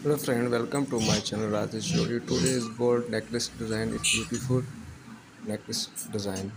Hello friend, welcome to my channel Razik show you today's gold necklace design. It's beautiful necklace design.